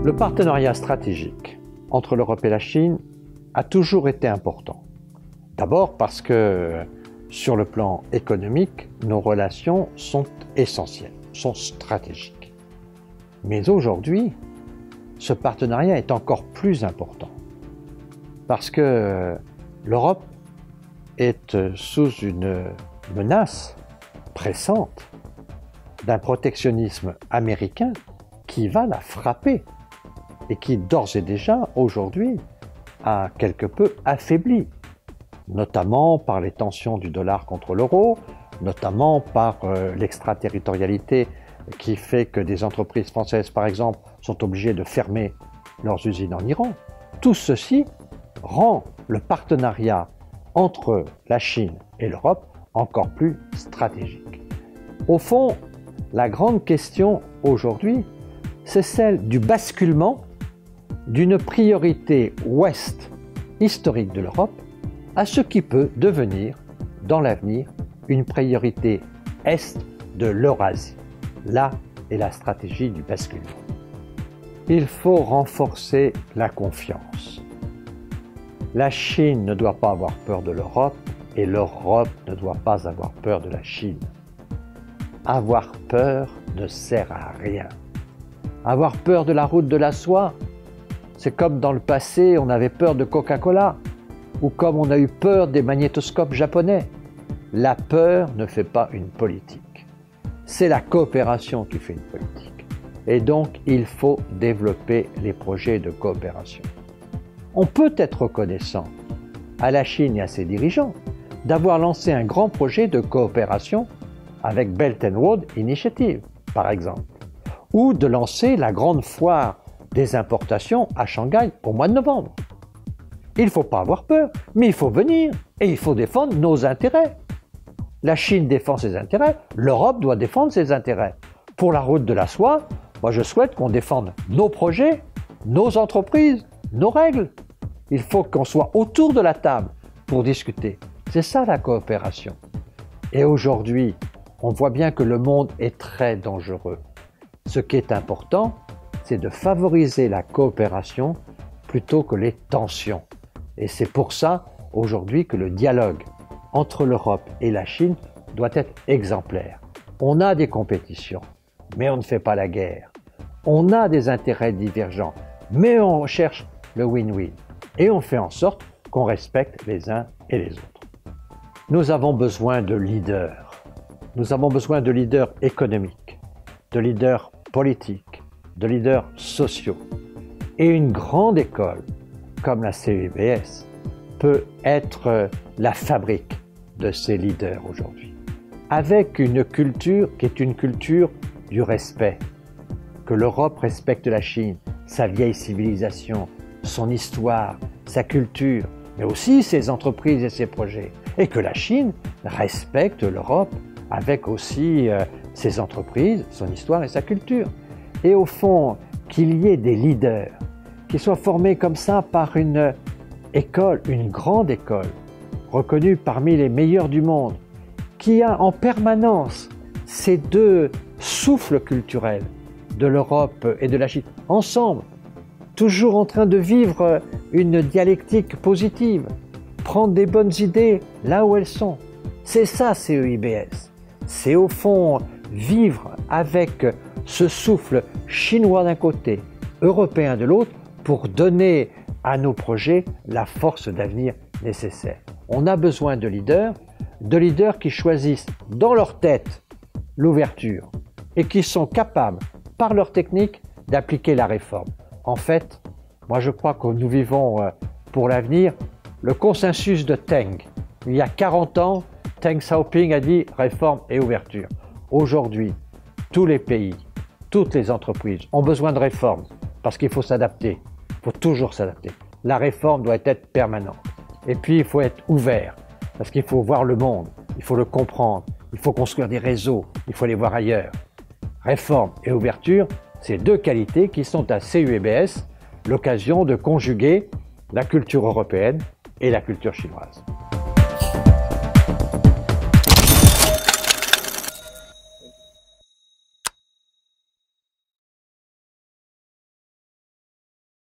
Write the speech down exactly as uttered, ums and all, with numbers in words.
Le partenariat stratégique entre l'Europe et la Chine a toujours été important. D'abord parce que sur le plan économique, nos relations sont essentielles, sont stratégiques. Mais aujourd'hui, ce partenariat est encore plus important parce que l'Europe est sous une menace pressante d'un protectionnisme américain qui va la frapper et qui d'ores et déjà aujourd'hui a quelque peu affaibli, notamment par les tensions du dollar contre l'euro, notamment par euh, l'extraterritorialité qui fait que des entreprises françaises, par exemple, sont obligées de fermer leurs usines en Iran. Tout ceci rend le partenariat entre la Chine et l'Europe encore plus stratégique. Au fond, la grande question aujourd'hui, c'est celle du basculement d'une priorité ouest historique de l'Europe à ce qui peut devenir, dans l'avenir, une priorité est de l'Eurasie. Là est la stratégie du basculement. Il faut renforcer la confiance. La Chine ne doit pas avoir peur de l'Europe et l'Europe ne doit pas avoir peur de la Chine. Avoir peur ne sert à rien. Avoir peur de la route de la soie, c'est comme dans le passé, on avait peur de Coca-Cola, ou comme on a eu peur des magnétoscopes japonais. La peur ne fait pas une politique. C'est la coopération qui fait une politique. Et donc, il faut développer les projets de coopération. On peut être reconnaissant à la Chine et à ses dirigeants d'avoir lancé un grand projet de coopération avec Belt and Road Initiative, par exemple, ou de lancer la grande foire des importations à Shanghai au mois de novembre. Il ne faut pas avoir peur, mais il faut venir et il faut défendre nos intérêts. La Chine défend ses intérêts, l'Europe doit défendre ses intérêts. Pour la route de la soie, moi je souhaite qu'on défende nos projets, nos entreprises, nos règles. Il faut qu'on soit autour de la table pour discuter. C'est ça la coopération. Et aujourd'hui, on voit bien que le monde est très dangereux. Ce qui est important, c'est de favoriser la coopération plutôt que les tensions. Et c'est pour ça, aujourd'hui, que le dialogue entre l'Europe et la Chine doit être exemplaire. On a des compétitions, mais on ne fait pas la guerre. On a des intérêts divergents, mais on cherche le win-win. Et on fait en sorte qu'on respecte les uns et les autres. Nous avons besoin de leaders. Nous avons besoin de leaders économiques, de leaders politiques, de leaders sociaux. Et une grande école, comme la C E I B S, peut être la fabrique de ces leaders aujourd'hui. Avec une culture qui est une culture du respect. Que l'Europe respecte la Chine, sa vieille civilisation, son histoire, sa culture, mais aussi ses entreprises et ses projets. Et que la Chine respecte l'Europe avec aussi euh, ses entreprises, son histoire et sa culture. Et au fond, qu'il y ait des leaders qui soient formés comme ça par une école, une grande école, reconnue parmi les meilleurs du monde, qui a en permanence ces deux souffles culturels de l'Europe et de la Chine, ensemble, toujours en train de vivre une dialectique positive, prendre des bonnes idées là où elles sont. C'est ça, C E I B S. C'est au fond vivre avec ce souffle chinois d'un côté, européen de l'autre, pour donner à nos projets la force d'avenir nécessaire. On a besoin de leaders, de leaders qui choisissent dans leur tête l'ouverture et qui sont capables, par leur technique, d'appliquer la réforme. En fait, moi je crois que nous vivons pour l'avenir le consensus de Teng. Il y a quarante ans, Deng Xiaoping a dit réforme et ouverture. Aujourd'hui, tous les pays, toutes les entreprises ont besoin de réformes parce qu'il faut s'adapter. Il faut toujours s'adapter. La réforme doit être permanente. Et puis, il faut être ouvert parce qu'il faut voir le monde, il faut le comprendre, il faut construire des réseaux, il faut aller voir ailleurs. Réforme et ouverture, c'est deux qualités qui sont à C E I B S l'occasion de conjuguer la culture européenne et la culture chinoise.